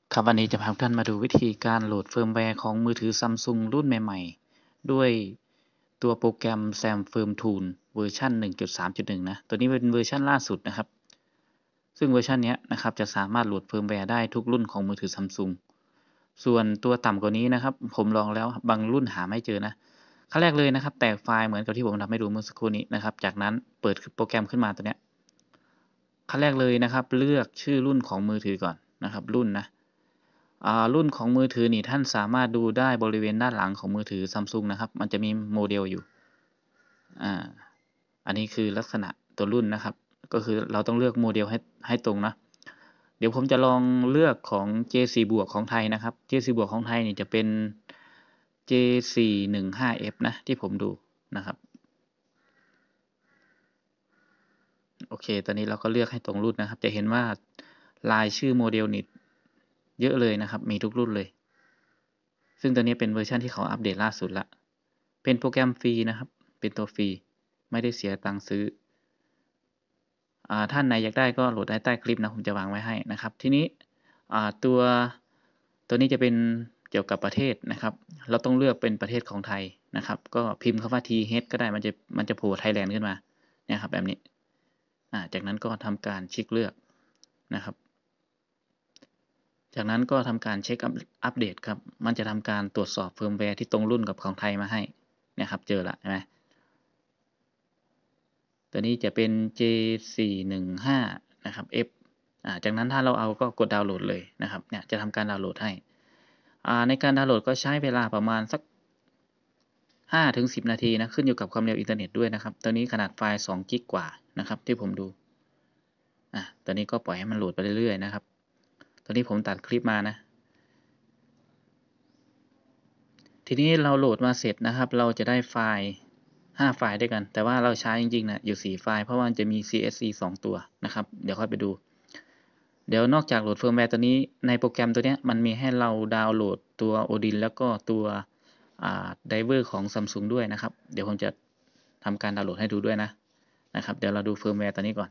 ครับวันนี้จะพาทุกท่านมาดูวิธีการโหลดเฟิร์มแวร์ของมือถือ Samsung รุ่นใหม่ๆด้วยตัวโปรแกรม Sam Firm Tool เวอร์ชัน 1.3.1 นะตัวนี้เป็นเวอร์ชันล่าสุดนะครับซึ่งเวอร์ชันนี้นะครับจะสามารถโหลดเฟิร์มแวร์ได้ทุกรุ่นของมือถือ Samsung ส่วนตัวต่ำกว่านี้นะครับผมลองแล้วบางรุ่นหาไม่เจอนะขั้นแรกเลยนะครับแตกไฟล์เหมือนกับที่ผมทำให้ดูเมื่อสักครู่นี้นะครับจากนั้นเปิดโปรแกรมขึ้นมาตัวนี้ขั้นแรกเลยนะครับเลือกชื่อรุ่นของมือถือก่อนนะครับรุ่นนะรุ่นของมือถือนี่ท่านสามารถดูได้บริเวณด้านหลังของมือถือ Samsung นะครับมันจะมีโมเดลอยู่อันนี้คือลักษณะตัวรุ่นนะครับก็คือเราต้องเลือกโมเดลให้ตรงนะเดี๋ยวผมจะลองเลือกของ J4 บวกของไทยนะครับ J4 บวกของไทยนี่จะเป็น J415F นะที่ผมดูนะครับโอเคตอนนี้เราก็เลือกให้ตรงรุ่นนะครับจะเห็นว่าลายชื่อโมเดลนี่เยอะเลยนะครับมีทุกรุ่นเลยซึ่งตัวนี้เป็นเวอร์ชันที่เขาอัปเดตล่าสุดละเป็นโปรแกรมฟรีนะครับเป็นตัวฟรีไม่ได้เสียตังค์ซื้อท่านไหนอยากได้ก็โหลดได้ใต้คลิปนะผมจะวางไว้ให้นะครับทีนี้ตัวนี้จะเป็นเกี่ยวกับประเทศนะครับเราต้องเลือกเป็นประเทศของไทยนะครับก็พิมพ์คำว่า TH ก็ได้มันจะโผล่ไทยแลนด์ขึ้นมาเนี่ยครับแบบนี้จากนั้นก็ทำการเช็คเลือกนะครับจากนั้นก็ทำการเช็คอัปเดตครับมันจะทำการตรวจสอบเฟิร์มแวร์ที่ตรงรุ่นกับของไทยมาให้นะครับเจอละใช่ไหมตัวนี้จะเป็น J415 นะครับ F จากนั้นถ้าเราเอาก็กดดาวน์โหลดเลยนะครับเนี่ยจะทำการดาวน์โหลดให้ในการดาวน์โหลดก็ใช้เวลาประมาณสัก5-10 นาทีนะขึ้นอยู่กับความเร็วอินเทอร์เน็ตด้วยนะครับตัวนี้ขนาดไฟล์2 กิกกว่านะครับที่ผมดูตัวนี้ก็ปล่อยให้มันโหลดไปเรื่อยๆนะครับตอนนี้ผมตัดคลิปมานะทีนี้เราโหลดมาเสร็จนะครับเราจะได้ไฟล์5ไฟล์ด้วยกันแต่ว่าเราใช้จริงๆนะอยู่4ไฟล์เพราะว่าจะมี CSC 2 ตัวนะครับเดี๋ยวค่อยไปดูเดี๋ยวนอกจากโหลดเฟิร์มแวร์ตัวนี้ในโปรแกรมตัวนี้มันมีให้เราดาวน์โหลดตัว Odin แล้วก็ตัวไดเวอร์ของ Samsung ด้วยนะครับเดี๋ยวผมจะทำการดาวน์โหลดให้ดูด้วยนะครับเดี๋ยวเราดูเฟิร์มแวร์ตัวนี้ก่อน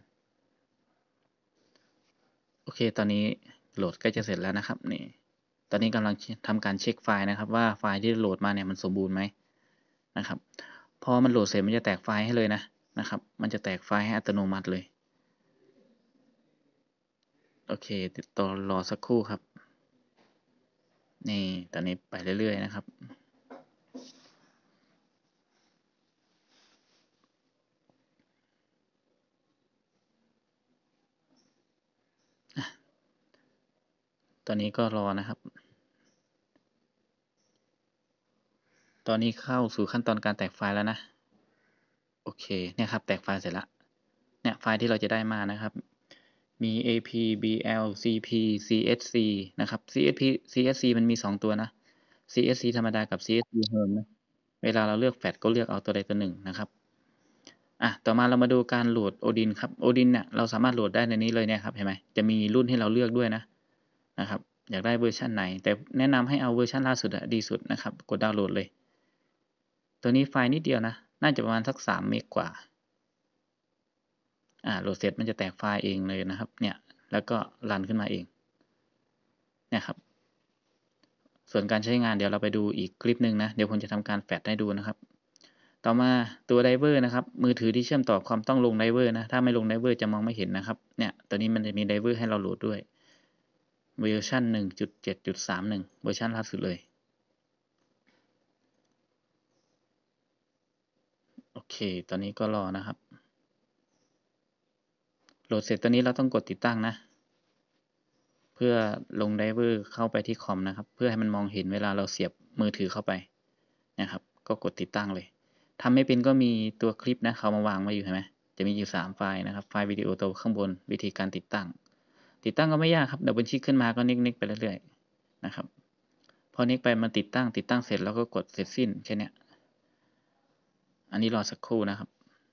โอเคตอนนี้โหลดใกล้จะเสร็จแล้วนะครับนี่ตอนนี้กำลังทำการเช็คไฟล์นะครับว่าไฟล์ที่โหลดมาเนี่ยมันสมบูรณ์ไหมนะครับพอมันโหลดเสร็จมันจะแตกไฟล์ให้เลยนะครับมันจะแตกไฟล์ให้อัตโนมัติเลยโอเคติดต่อรอสักครู่ครับนี่ตอนนี้ไปเรื่อยๆนะครับตอนนี้ก็รอนะครับตอนนี้เข้าสู่ขั้นตอนการแตกไฟล์แล้วนะโอเคเนี่ยครับแตกไฟล์เสร็จแล้วเนี่ยไฟล์ที่เราจะได้มานะครับมี AP BL CP CSC นะครับ CSC มันมี2ตัวนะ CSC ธรรมดากับ CSC Home นะเวลาเราเลือกแฟลชก็เลือกเอาตัวใดตัวหนึ่งนะครับต่อมาเรามาดูการโหลด Odin ครับ Odin เนี่ยเราสามารถโหลดได้ในนี้เลยเนี่ยครับเห็นไหมจะมีรุ่นให้เราเลือกด้วยนะครับอยากได้เวอร์ชันไหนแต่แนะนำให้เอาเวอร์ชันล่าสุดดีสุดนะครับกดดาวน์โหลดเลยตัวนี้ไฟล์นิดเดียวนะน่าจะประมาณสัก3 เมกกว่าโหลดเสร็จมันจะแตกไฟล์เองเลยนะครับเนี่ยแล้วก็รันขึ้นมาเองเนี่ยครับส่วนการใช้งานเดี๋ยวเราไปดูอีกคลิปหนึ่งนะเดี๋ยวผมจะทำการแฟลชให้ดูนะครับต่อมาตัวไดเวอร์นะครับมือถือที่เชื่อมต่อความต้องลงไดเวอร์นะถ้าไม่ลงไดเวอร์จะมองไม่เห็นนะครับเนี่ยตัวนี้มันจะมีไดเวอร์ให้เราโหลดด้วยเวอร์ชัน 1.7.31 เวอร์ชันล่าสุดเลยโอเคตอนนี้ก็รอนะครับโหลดเสร็จตอนนี้เราต้องกดติดตั้งนะเพื่อลงไดเวอร์เข้าไปที่คอมนะครับเพื่อให้มันมองเห็นเวลาเราเสียบมือถือเข้าไปนะครับก็กดติดตั้งเลยทำไม่เป็นก็มีตัวคลิปนะเขามาวางไว้อยู่เห็นไหมจะมีอยู่3ไฟล์นะครับไฟล์วิดีโอตัวข้างบนวิธีการติดตั้งก็ไม่ยากครับดับเบิลคลิกขึ้นมาก็เน็กๆไปเรื่อยๆนะครับพอเน็กไปมันติดตั้งเสร็จแล้วก็กดเสร็จสิ้นแค่นี้อันนี้รอสักครู่นะครับ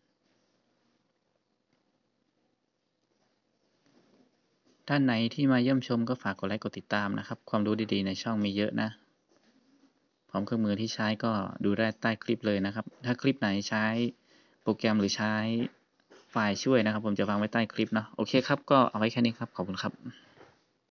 ท่านไหนที่มาเยี่ยมชมก็ฝากกดไลค์กดติดตามนะครับความรู้ดีๆในช่องมีเยอะนะพร้อมเครื่องมือที่ใช้ก็ดูได้ใต้คลิปเลยนะครับถ้าคลิปไหนใช้โปรแกรมหรือใช้ไฟล์ช่วยนะครับผมจะวางไว้ใต้คลิปนะโอเคครับก็เอาไว้แค่นี้ครับขอบคุณครับ